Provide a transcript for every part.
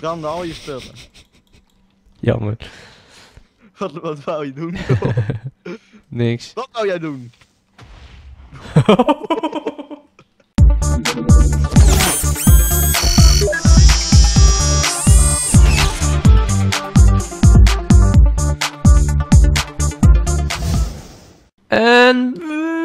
verbrandde al je spullen. Jammer. Wat wou je doen? Niks. Wat wou jij doen? En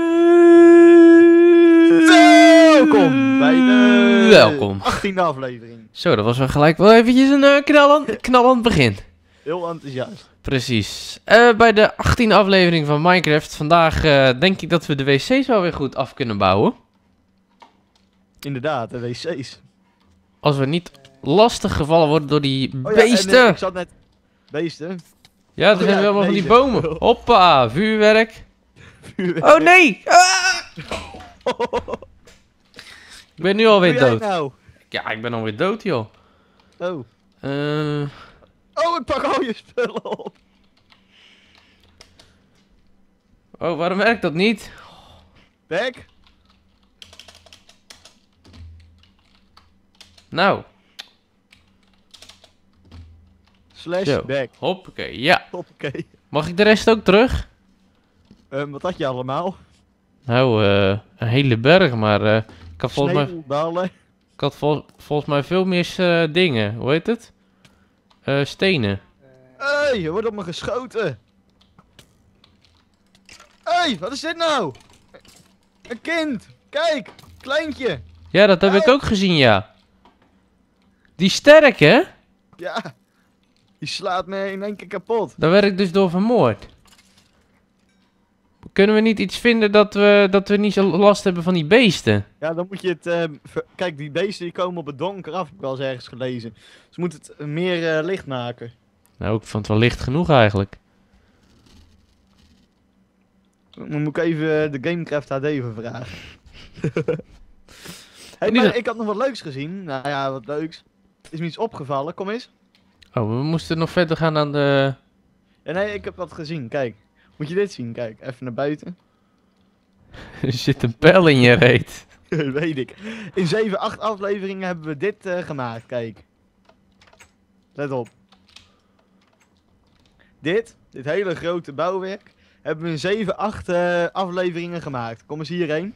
Welkom bij de welkom. 18e aflevering. Zo, dat was wel gelijk wel eventjes een knallend begin. Heel enthousiast. Precies. Bij de 18e aflevering van Minecraft. Vandaag denk ik dat we de wc's wel weer goed af kunnen bouwen. Inderdaad, de wc's. Als we niet lastig gevallen worden door die Oh ja, beesten. en, ik zat net... Beesten? Ja, er Oh zijn ja, wel van die deze. bomen. Hoppa, vuurwerk. Vuurwerk. Oh nee! Ah! Ik ben nu alweer Doe jij dood. nou? Ja, ik ben alweer dood, joh. Oh. Eh... Oh, ik pak al je spullen op. Oh, waarom werkt dat niet? Back? Nou, Slash Zo. back. hoppakee, ja. Hoppakee. Mag ik de rest ook terug? Wat had je allemaal? Nou, een hele berg, maar ik had Sneeuwballen. volgens mij veel meer dingen. Hoe heet het? Stenen. Hey, er wordt op me geschoten. Hey, wat is dit nou? Een kind. Kijk, kleintje. Ja, dat heb ik ook gezien, ja. Die sterk, hè? Ja, die slaat me in één keer kapot. Daar werd ik dus door vermoord. Kunnen we niet iets vinden dat we niet zo last hebben van die beesten? Ja, dan moet je het... Kijk, die beesten die komen op het donker af, heb ik wel eens ergens gelezen. Ze moeten het meer licht maken. Nou, ik vond het wel licht genoeg eigenlijk. Dan moet ik even de Gamecraft HD even vragen. Hey, In ieder- maar ik had nog wat leuks gezien. Nou ja, wat leuks. Is me iets opgevallen, kom eens. Oh, we moesten nog verder gaan aan de... Ja, nee, ik heb wat gezien, kijk. Moet je dit zien, kijk. Even naar buiten. Er zit een pijl in je reet. Weet ik. In 7, 8 afleveringen hebben we dit gemaakt, kijk. Let op. Dit hele grote bouwwerk, hebben we in 7, 8 afleveringen gemaakt. Kom eens hierheen.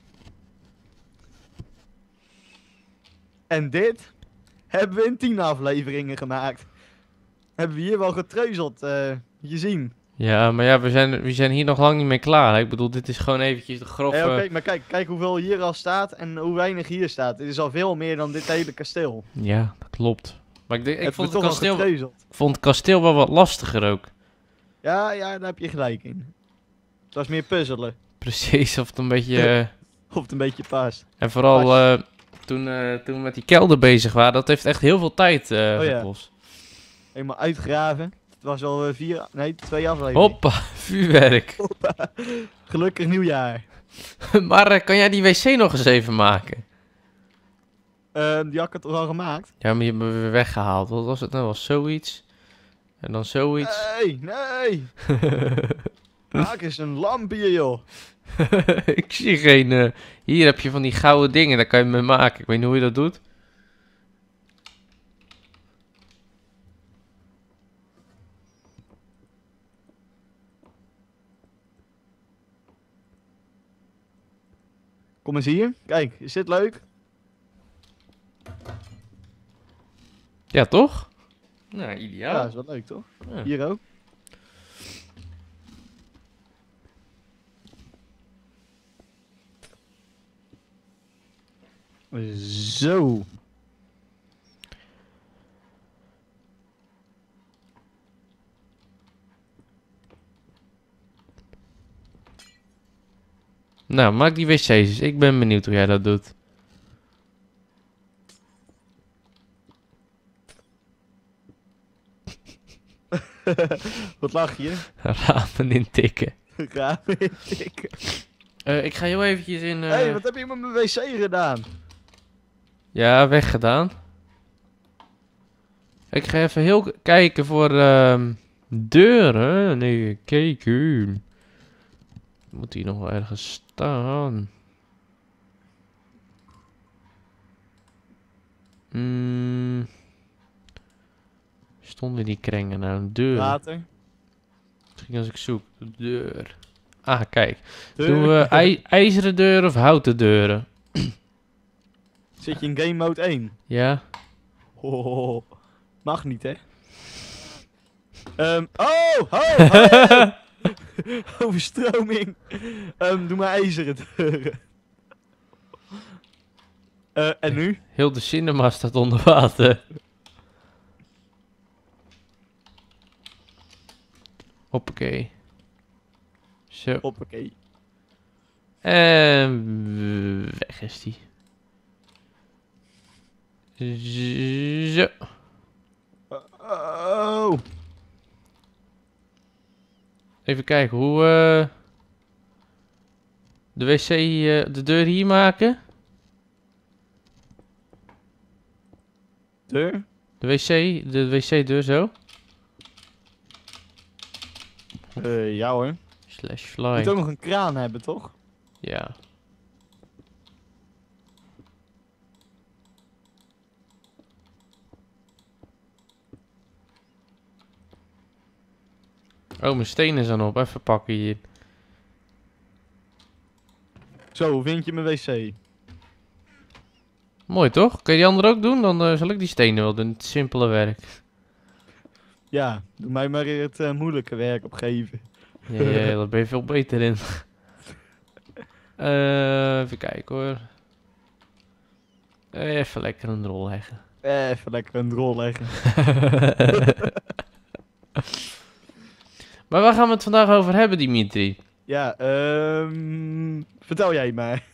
En dit hebben we in 10 afleveringen gemaakt. Hebben we hier wel getreuzeld, je zien. Ja, maar ja, we zijn hier nog lang niet mee klaar. Hè? Ik bedoel, dit is gewoon eventjes de grove... Hey, oké, maar kijk hoeveel hier al staat en hoe weinig hier staat. Dit is al veel meer dan dit hele kasteel. Ja, dat klopt. Maar ik Hebben vond we toch al getreuzeld. het kasteel wel wat lastiger ook. Ja, daar heb je gelijk in. Het was meer puzzelen. Precies, of het een beetje... Of het een beetje past. en vooral toen we met die kelder bezig waren, dat heeft echt heel veel tijd ja. gekost. Helemaal uitgraven. Het was al 2 afleveringen. Hoppa, vuurwerk. Hoppa. Gelukkig nieuwjaar. Maar kan jij die wc nog eens even maken? Die had ik toch al gemaakt? Ja, maar je hebt me weer weggehaald. Wat was het nou? Was zoiets? En dan zoiets? Nee. Maak eens een lampje, joh. Ik zie geen... hier heb je van die gouden dingen, daar kan je mee maken. Ik weet niet hoe je dat doet. Kom eens hier. Kijk, is dit leuk? Ja, toch? Nou, Ja, ideaal. is wel leuk, toch? Ja. Hier ook. Zo. Nou, maak die wc's eens. Ik ben benieuwd hoe jij dat doet. Wat lach je? Ramen intikken. Ramen intikken. Ik ga heel eventjes in... Hey, wat heb je met mijn wc gedaan? Ja, weggedaan. Ik ga even heel kijken voor deuren. Nee, kijken. Moet hier nog wel ergens staan? stonden die krengen nou? Een deur. Water. Misschien als ik zoek. De deur. Ah, kijk. Deur. Doen we ijzeren deuren of houten deuren? Zit je in game mode 1? Ja. Oh, mag niet, hè? Oh! Overstroming. Doe maar ijzeren deuren. En nu? Heel de cinema staat onder water. Hoppakee. Zo. Hoppakee. En weg is die. Zo. Oh. Even kijken hoe de wc, de deur hier maken. Deur? De wc-deur zo. Ja hoor. Slash Je fly. moet ook nog een kraan hebben, toch? Ja. Oh, mijn stenen zijn op. Even pakken hier. Zo, hoe vind je mijn wc? Mooi toch? Kun je die andere ook doen? Dan zal ik die stenen wel doen. Het simpele werk. Ja, doe mij maar het moeilijke werk opgeven. Ja, daar ben je veel beter in. Even kijken hoor. Even lekker een rol leggen. Even lekker een rol leggen. Maar waar gaan we het vandaag over hebben, Dimitri? Ja, vertel jij maar.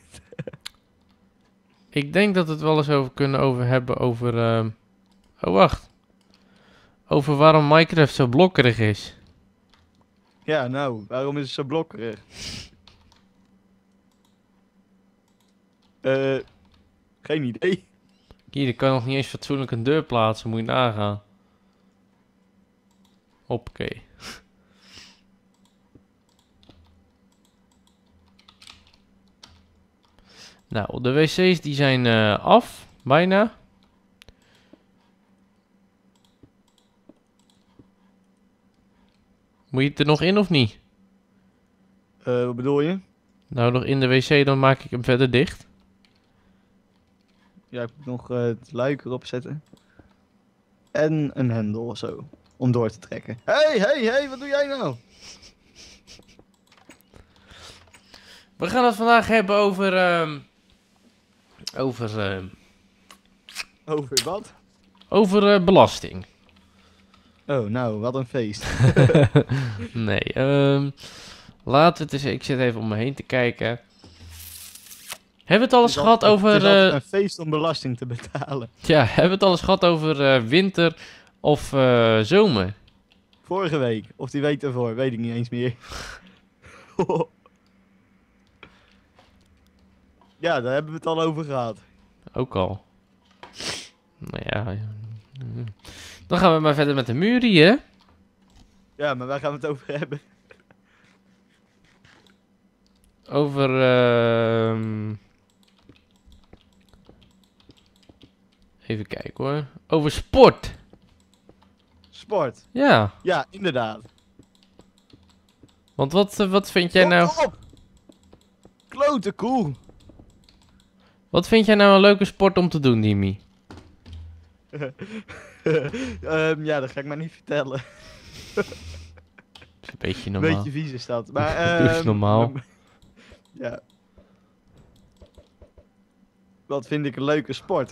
Ik denk dat we het wel eens over kunnen hebben over... Oh, wacht. Over waarom Minecraft zo blokkerig is. Ja, nou, waarom is het zo blokkerig? Geen idee. Hier, ik kan nog niet eens fatsoenlijk een deur plaatsen. Moet je nagaan. Hoppakee. Nou, de wc's die zijn af. Bijna. Moet je het er nog in of niet? Wat bedoel je? Nou, nog in de wc, dan maak ik hem verder dicht. Ja, ik moet nog het luik erop zetten. En een hendel of zo. Om door te trekken. Hey, wat doe jij nou? We gaan het vandaag hebben over... Over wat? over belasting. Oh, nou, wat een feest. Nee, laten we het eens... Ik zit even om me heen te kijken. Hebben we het alles gehad over... Het is altijd een feest om belasting te betalen. Ja, hebben we het alles gehad over winter of zomer? Vorige week, of die week ervoor, weet ik niet eens meer. Ja, daar hebben we het al over gehad. Ook al. Nou ja. Dan gaan we maar verder met de muur hier. Ja, maar waar gaan we het over hebben? Over... Even kijken hoor. Over sport. Sport. Ja. Ja, inderdaad. Want wat vind jij nou... Op! Klote koe. Wat vind jij nou een leuke sport om te doen, Dimi? Ja, dat ga ik maar niet vertellen. Dat is een beetje Een normaal. beetje vies is dat. Maar, Doe eens normaal. Ja. Wat vind ik een leuke sport?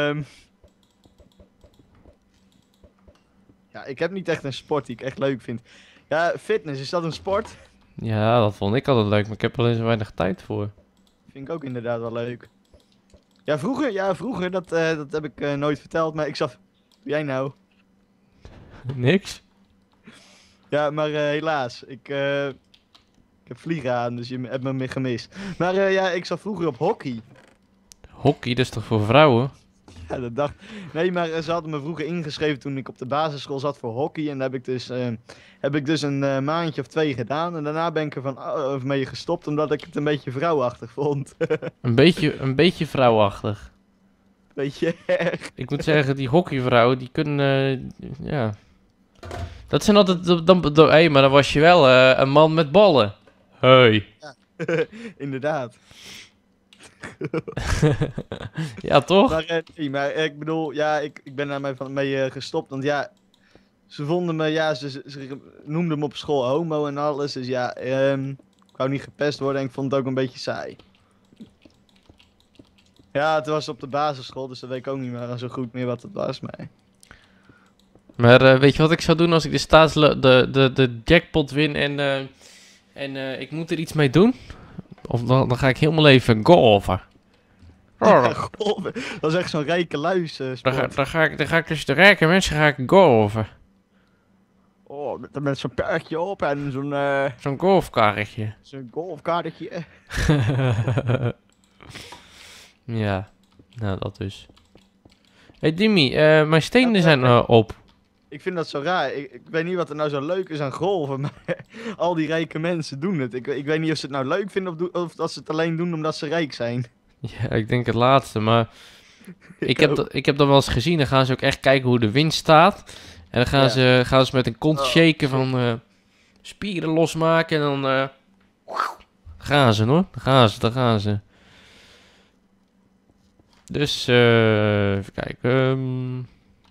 Ja, ik heb niet echt een sport die ik echt leuk vind. Ja, fitness, is dat een sport? Ja, dat vond ik altijd leuk, maar ik heb er alleen zo weinig tijd voor. Vind ik ook inderdaad wel leuk. Ja, vroeger, dat heb ik nooit verteld, maar ik zag... Doe jij nou? Niks? Ja, maar helaas, ik heb vliegen aan, dus je hebt me gemist. Maar ja, ik zat vroeger op hockey. Hockey, dat is toch voor vrouwen? Ja, dat dacht... Nee, maar ze hadden me vroeger ingeschreven toen ik op de basisschool zat voor hockey. En daar heb ik dus een maandje of 2 gedaan. En daarna ben ik er mee gestopt, omdat ik het een beetje vrouwachtig vond. Een beetje vrouwachtig. Beetje erg. Ik moet zeggen, die hockeyvrouwen, die kunnen... ja, Dat zijn altijd... Hé, maar dan was je wel een man met ballen. Hey. Inderdaad. Ja, toch? Maar, nee, maar ik bedoel, ja, ik ben daar mee gestopt. Want ja, ze vonden me, ja, ze noemden me op school homo en alles. Dus ja, ik wou niet gepest worden en ik vond het ook een beetje saai. Ja, het was op de basisschool, dus dat weet ik ook niet meer zo goed meer wat het was. Maar... Maar weet je wat ik zou doen als ik de jackpot win en ik moet er iets mee doen? Of dan ga ik helemaal even golven. Ja, golven. Dat is echt zo'n rijke luis sport. Dan ga ik dus de rijke mensen ga ik golven. Oh, met zo'n perkje op en Zo'n golfkarretje. zo'n golfkaartje. Ja, nou dat dus. Hey Dimmy, mijn stenen zijn op. Ik vind dat zo raar. Ik weet niet wat er nou zo leuk is aan golven, maar al die rijke mensen doen het. Ik weet niet of ze het nou leuk vinden of dat ze het alleen doen omdat ze rijk zijn. Ja, ik denk het laatste, maar ik heb dat wel eens gezien. Dan gaan ze ook echt kijken hoe de wind staat. En dan gaan ze met een kont shaken van spieren losmaken en dan gaan ze hoor. Dan gaan ze. Dus, even kijken.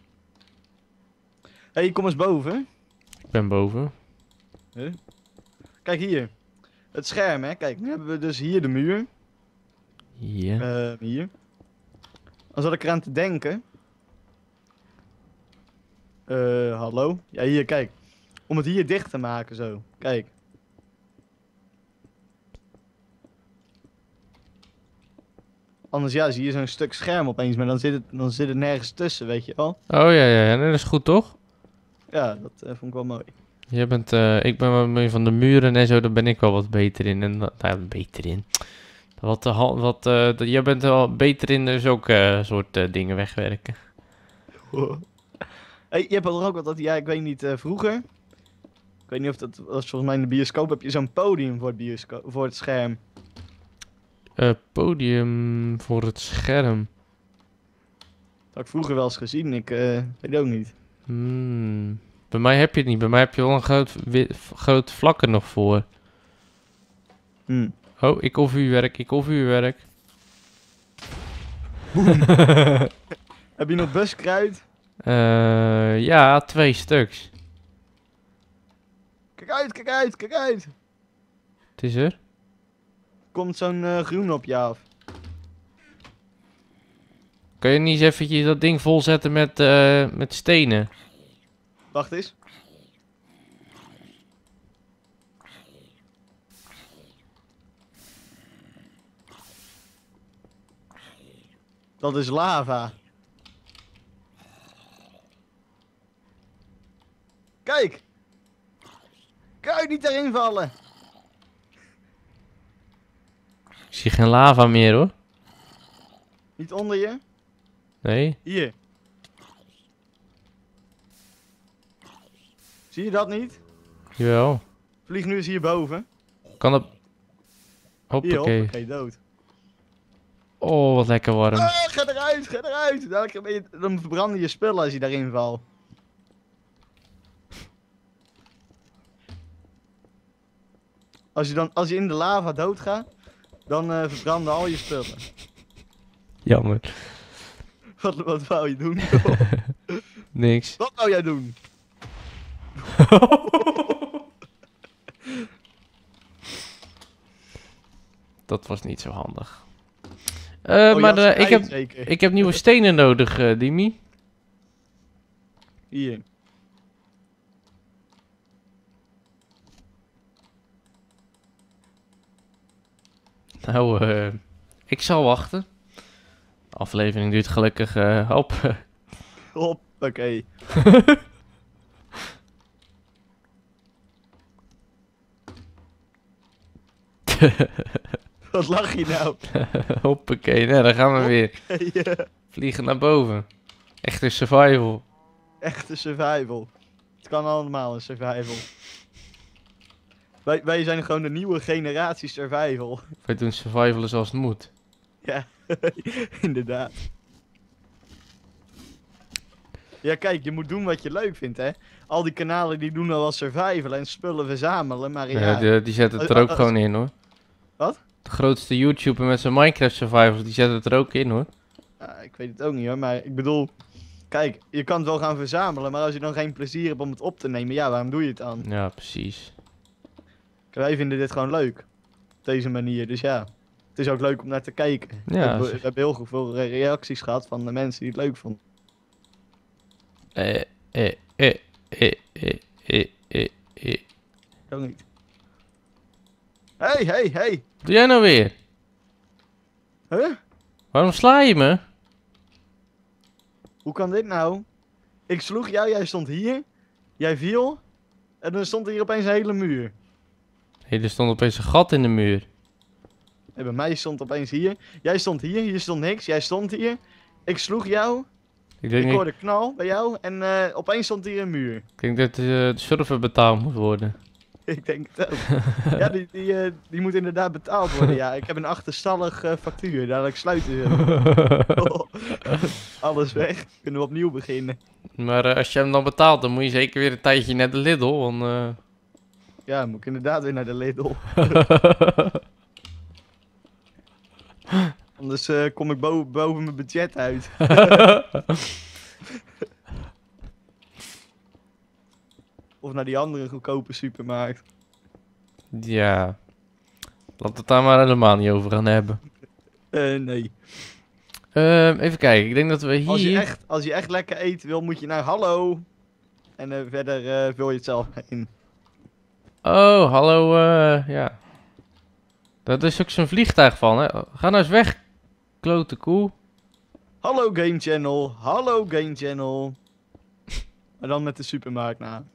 Hey, kom eens boven. Ik ben boven. Kijk hier. Het scherm, hè. Kijk, nu hebben we dus hier de muur. Ja. Hier. Dan zat ik eraan te denken. Hallo? Ja, hier, kijk. Om het hier dicht te maken, zo. Kijk. Anders ja, zie je zo'n stuk scherm opeens, maar dan zit het nergens tussen, weet je wel. Oh ja, nee, dat is goed toch? Ja, dat vond ik wel mooi. Ik ben wel meer van de muren en zo, daar ben ik wel wat beter in. Beter in. Jij bent wel beter in dus ook soort dingen wegwerken. Hey, je hebt er ook wat dat, ja, ik weet niet, vroeger. Ik weet niet of dat was volgens mij in de bioscoop, heb je zo'n podium voor het scherm. Podium voor het scherm. Dat had ik vroeger wel eens gezien, ik weet het ook niet. Bij mij heb je het niet. Bij mij heb je wel een groot vlak er nog voor. Oh, ik hoor vuurwerk. Heb je nog buskruid? Ja, 2 stuks. Kijk uit! Het is er. Komt zo'n groen op je af. Kan je niet eens eventjes dat ding volzetten met stenen? Wacht eens. Dat is lava. Kijk! Kijk, niet erin vallen! Ik zie geen lava meer hoor. Niet onder je? Nee. Hier. Zie je dat niet? Jawel. Vlieg nu eens hierboven. Kan dat... Hier, Hoppakee. hoppakee, dood. Oh, wat lekker warm. Ga eruit! Dan verbranden je spullen als je daarin valt. Als je in de lava doodgaat, dan verbranden al je spullen. Jammer. Wat wou je doen? Niks. Wat wou jij doen? Dat was niet zo handig. Maar ik heb nieuwe stenen nodig, Dimi. Hier. Nou, ik zal wachten. De aflevering duurt gelukkig op. Hoppakee. Wat lach je nou? Hoppakee, nou, dan gaan we weer. Ja. Vliegen naar boven. Echte survival. Echte survival. Het kan allemaal een survival. Wij zijn gewoon de nieuwe generatie survival. Wij doen survivalen zoals het moet. Ja, inderdaad. Ja, kijk, je moet doen wat je leuk vindt, hè. Al die kanalen die doen al wel survival en spullen verzamelen, maar Ja, ja... die zetten het er ook gewoon in, hoor. Wat? De grootste YouTuber met zijn Minecraft survivals, die zetten het er ook in, hoor. Ja, ik weet het ook niet hoor, maar ik bedoel... Kijk, je kan het wel gaan verzamelen, maar als je dan geen plezier hebt om het op te nemen, ja, waarom doe je het dan? Ja, precies. Kijk, wij vinden dit gewoon leuk. Op deze manier, dus ja. Het is ook leuk om naar te kijken. Ja, We hebben heel veel reacties gehad van de mensen die het leuk vonden. eh, eh, eh, eh, eh, eh, eh. Ook niet. Hey. Wat doe jij nou weer? Huh? Waarom sla je me? Hoe kan dit nou? Ik sloeg jou, jij stond hier. Jij viel. En dan stond er hier opeens een hele muur. Hé, er stond opeens een gat in de muur. En bij mij stond opeens hier. Jij stond hier stond niks. Jij stond hier. Ik sloeg jou. Ik denk, Ik hoorde knal bij jou. En opeens stond hier een muur. ik denk dat de server betaald moet worden. Ik denk het ook. Ja, die moet inderdaad betaald worden. Ja, ik heb een achterstallig factuur. Dadelijk sluiten we. Alles weg. Kunnen we opnieuw beginnen. Maar als je hem dan betaalt, dan moet je zeker weer een tijdje naar de Lidl, want... Ja, moet ik inderdaad weer naar de Lidl. Anders kom ik boven mijn budget uit. Of naar die andere goedkope supermarkt. Ja. Laten we het daar maar helemaal niet over gaan hebben. Nee. Even kijken, ik denk dat we hier... Als je echt lekker eten wil, moet je naar Hallo. En verder vul je het zelf in. Oh, hallo, ja. Dat is ook zo'n vliegtuig van, hè. Ga nou eens weg, klote koe. Hallo Game Channel. Hallo Game Channel. Maar dan met de supermarkt na.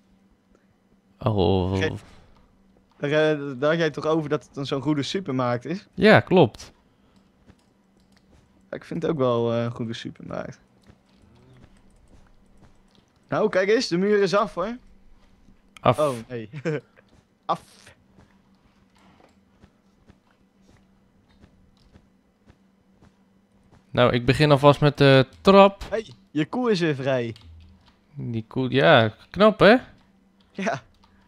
Oh, Daar had jij toch over dat het een zo'n goede supermarkt is? ja, klopt. Ja, ik vind het ook wel een goede supermarkt. Nou, kijk eens, de muur is af hoor. Af. Oh, nee. Af. Nou, ik begin alvast met de trap. Hey, je koe is weer vrij. Die koe, ja, knap hè? Ja.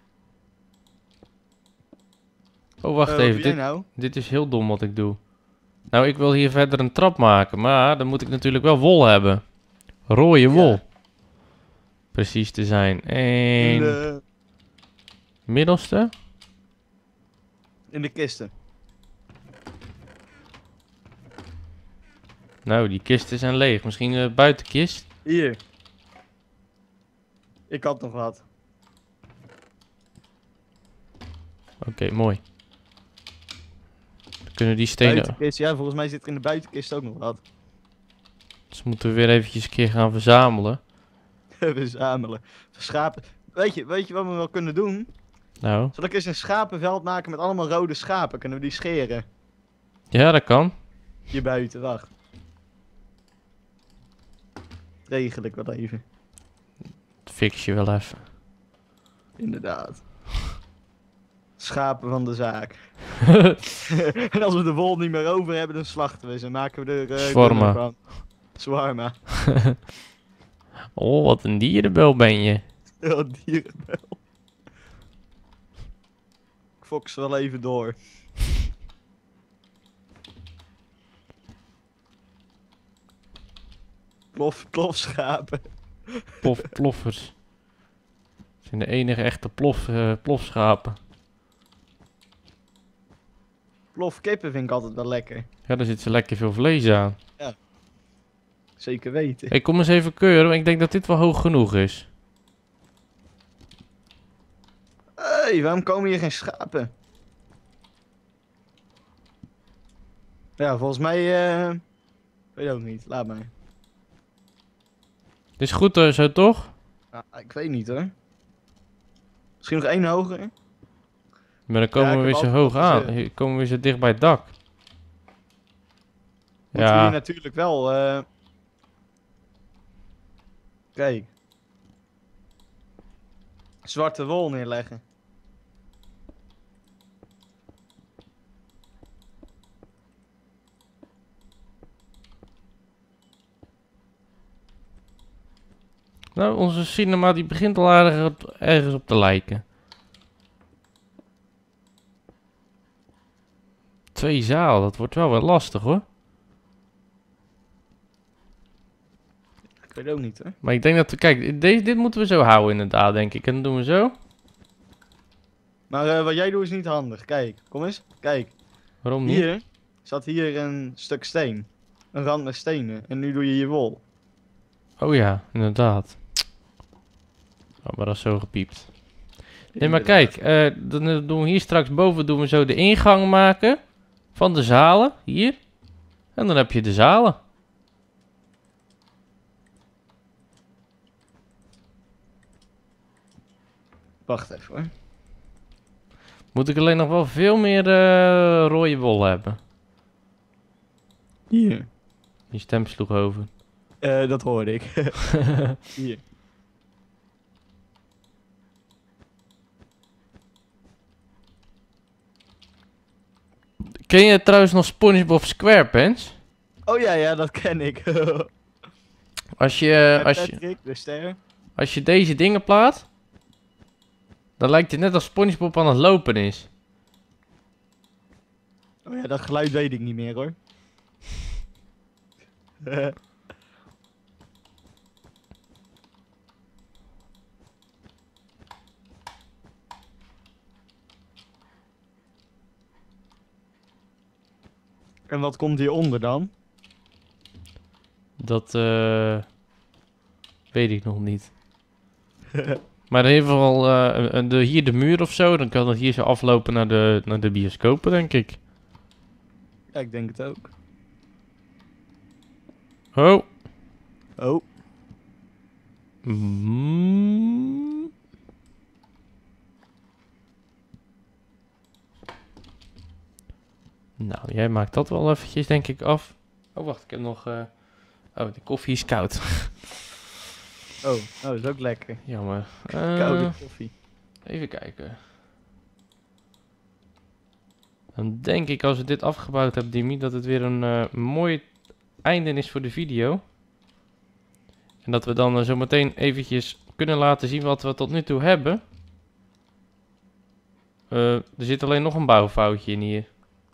Oh, wacht Wat even, doe jij nou? dit is heel dom wat ik doe. Nou, ik wil hier verder een trap maken, maar dan moet ik natuurlijk wel wol hebben. Rode wol. Ja. Precies te zijn. En In de, middelste. in de kisten. Nou, die kisten zijn leeg. Misschien de buitenkist. Hier. Ik had nog wat. Oké, mooi. Dan kunnen die stenen... Buitenkist, ja, volgens mij zit er in de buitenkist ook nog wat. Dus moeten we weer eventjes een keer gaan verzamelen. Verzamelen. Schapen. Weet je wat we wel kunnen doen? Nou, Zal ik eens een schapenveld maken met allemaal rode schapen? Kunnen we die scheren? ja, dat kan. Hier buiten, wacht. Regel ik wel even. Dat fix je wel even. Inderdaad. Schapen van de zaak. En als we de wol niet meer over hebben, dan slachten we ze. Maken we er Shawarma. dunner van. Shawarma. Oh, wat een dierenbel ben je. Ja, dierenbel. Ik fox wel even door. Plofschapen. Ploffers. Dat zijn de enige echte plofschapen. Plofkippen vind ik altijd wel lekker. Ja, daar zit zo lekker veel vlees aan. Zeker weten. Ik kom eens even keuren, want ik denk dat dit wel hoog genoeg is. Hey, waarom komen hier geen schapen? Ja, volgens mij... weet ook niet, laat maar. Dit is goed zo, toch? Nou, ik weet niet hoor. Misschien nog één hoger? Maar dan komen Ja, we ik weer heb zo altijd hoog al aan. gezien. Hier komen we weer zo dicht bij het dak. Moeten we hier Ja, natuurlijk wel... Kijk. Zwarte wol neerleggen. Nou, onze cinema die begint al ergens op te lijken. 2 zaal, dat wordt wel lastig hoor. Ik weet ook niet, hè. Maar ik denk dat we... Kijk, dit moeten we zo houden inderdaad, denk ik. En dan doen we zo. Maar wat jij doet is niet handig. Kijk, kom eens. Kijk. Waarom niet? Hier zat hier een stuk steen. Een rand met stenen. En nu doe je je wol. Oh ja, inderdaad. Oh, maar dat is zo gepiept. Nee, maar kijk. Dan doen we hier straks boven doen we zo de ingang maken. Van de zalen. Hier. En dan heb je de zalen. Wacht even hoor. Moet ik alleen nog wel veel meer rode wol hebben. Hier. Die stem sloeg over. Dat hoorde ik. Hier. Ken je trouwens nog SpongeBob SquarePants? Oh ja, dat ken ik. Als je, Patrick, de ster. als je deze dingen plaat, dan lijkt het net als SpongeBob aan het lopen is. Oh ja, dat geluid weet ik niet meer hoor. En wat komt hieronder dan? Dat weet ik nog niet. Maar in ieder geval hier de muur of zo, dan kan het hier zo aflopen naar de bioscopen, denk ik. Ja, ik denk het ook. Oh. Oh. Mm. Nou, jij maakt dat wel eventjes, denk ik, af. Oh, wacht, ik heb nog... Oh, de koffie is koud. Oh, dat is ook lekker. Jammer. Koude koffie. Even kijken. Dan denk ik, als we dit afgebouwd hebben, Dimi, dat het weer een mooi einde is voor de video. En dat we dan zo meteen eventjes kunnen laten zien wat we tot nu toe hebben. Er zit alleen nog een bouwfoutje in hier.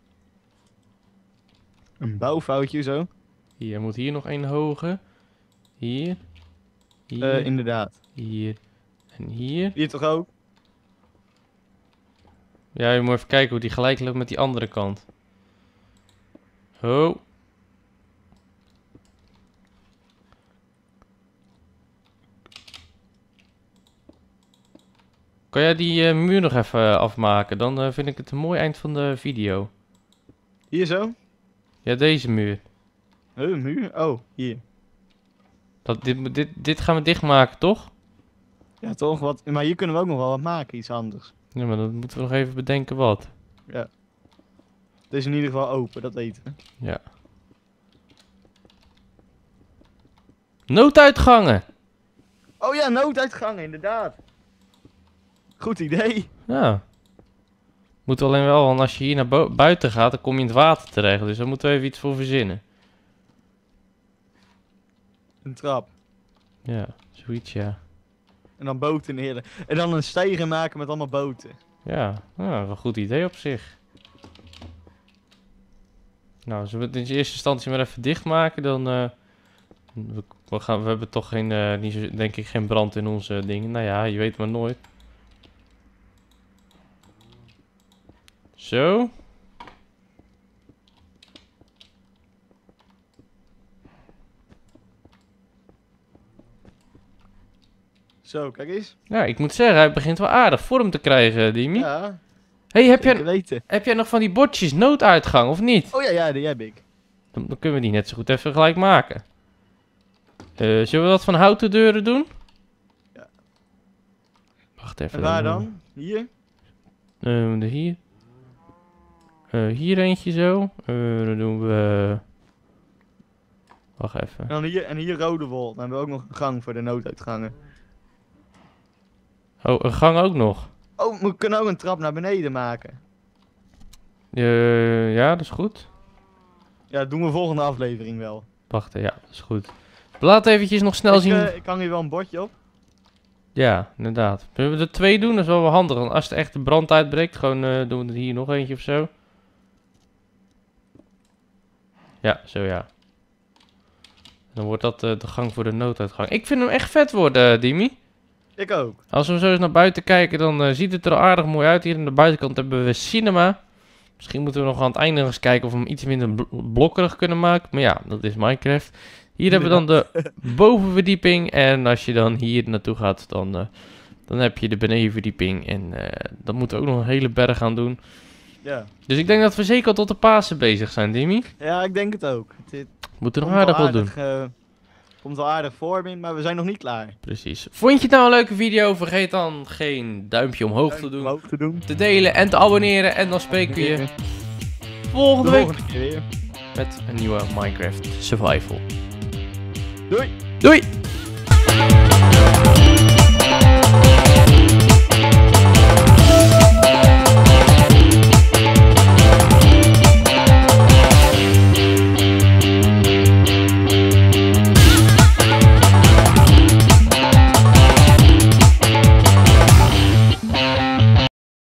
Een bouwfoutje zo? Hier moet hier nog een hoge. Hier. Hier. Inderdaad. Hier. En hier. Hier toch ook? Ja, je moet even kijken hoe die gelijk loopt met die andere kant. Oh. Kan jij die muur nog even afmaken? Dan vind ik het een mooi eind van de video. Hier zo? Ja, deze muur. Muur? Oh, hier. Dit gaan we dichtmaken, toch? Ja, toch? Wat? Maar hier kunnen we ook nog wel wat maken, iets anders. Ja, maar dan moeten we nog even bedenken wat. Ja. Het is in ieder geval open, dat weten we. Ja. Nooduitgangen! Oh ja, nooduitgangen, inderdaad. Goed idee. Ja. Moet alleen wel, want als je hier naar buiten gaat, dan kom je in het water terecht. Dus daar moeten we even iets voor verzinnen. Een trap. Ja, zoiets ja. En dan boten neer. En dan een steiger maken met allemaal boten. Ja, wel een goed idee op zich. Nou, zullen we het in eerste instantie maar even dichtmaken, dan... we hebben toch geen, niet zo, denk ik, geen brand in onze dingen. Nou ja, je weet maar nooit. Zo. Zo, kijk eens. Ja, ik moet zeggen, hij begint wel aardig vorm te krijgen, Dimi. Ja, Hey, zeker weten. heb jij nog van die bordjes nooduitgang, of niet? Oh ja, die heb ik. Dan kunnen we die net zo goed even gelijk maken. Zullen we dat van houten deuren doen? Ja. Wacht even. En waar dan? Hier? Hier. Hier eentje zo. Dan doen we... Wacht even. En hier rode wol. Dan hebben we ook nog een gang voor de nooduitgangen. Oh, een gang ook nog. Oh, we kunnen ook een trap naar beneden maken. Ja, dat is goed. Ja, dat doen we volgende aflevering wel. Wacht, ja, dat is goed. Laat eventjes nog snel zien. Ik hang hier wel een bordje op. Ja, inderdaad. Zullen we er 2 doen? Dat is wel wel handig. Want als het echt de brand uitbreekt, gewoon doen we er hier nog eentje of zo. Ja, zo ja. Dan wordt dat de gang voor de nooduitgang. Ik vind hem echt vet worden, Dimi. Ik ook. Als we zo eens naar buiten kijken, dan ziet het er aardig mooi uit. Hier aan de buitenkant hebben we cinema. Misschien moeten we nog aan het einde nog eens kijken of we hem iets minder blokkerig kunnen maken. Maar ja, dat is Minecraft. Hier hebben we dan de bovenverdieping. En als je dan hier naartoe gaat, dan heb je de benedenverdieping. En dan moeten we ook nog een hele berg gaan doen. Ja. Dus ik denk dat we zeker al tot de Pasen bezig zijn, Dimi. Ja, ik denk het ook. Het Moeten we nog aardig wat doen. Komt wel aardig voor, maar we zijn nog niet klaar. Precies. Vond je het nou een leuke video? Vergeet dan geen duimpje omhoog te doen. Te delen en te abonneren. En dan spreken we je volgende week keer weer met een nieuwe Minecraft Survival. Doei! Doei!